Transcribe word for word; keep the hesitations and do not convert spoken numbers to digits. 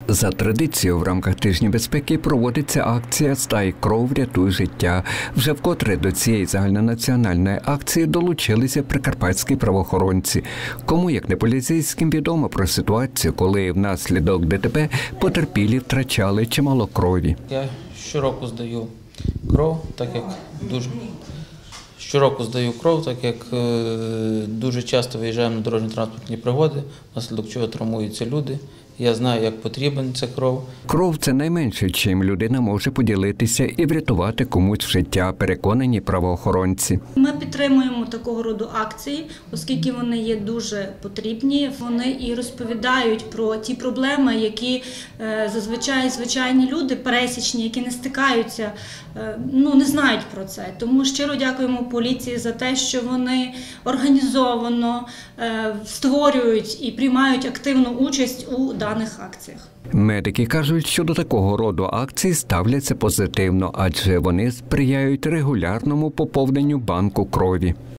За традицією в рамках Тижня безпеки проводиться акція «Здай кров, рятуй життя». Вже вкотре до цієї загальнонаціональної акції долучилися прикарпатські правоохоронці. Кому, як не поліцейським, відомо про ситуацію, коли внаслідок ДТП потерпілі втрачали чимало крові. Я щороку здаю кров, так як дуже щороку здаю кров, так як дуже часто виїжджаємо на дорожньо-транспортні пригоди, внаслідок чого травмуються люди. Я знаю, як потрібен ця кров. Кров – це найменше, чим людина може поділитися і врятувати комусь життя, переконані правоохоронці. Ми підтримуємо такого роду акції, оскільки вони є дуже потрібні. Вони і розповідають про ті проблеми, які зазвичай звичайні люди, пересічні, які не стикаються, ну, не знають про це. Тому щиро дякуємо поліції за те, що вони організовано створюють і приймають активну участь у даних акціях. Медики кажуть, що до такого роду акцій ставляться позитивно, адже вони сприяють регулярному поповненню банку крові.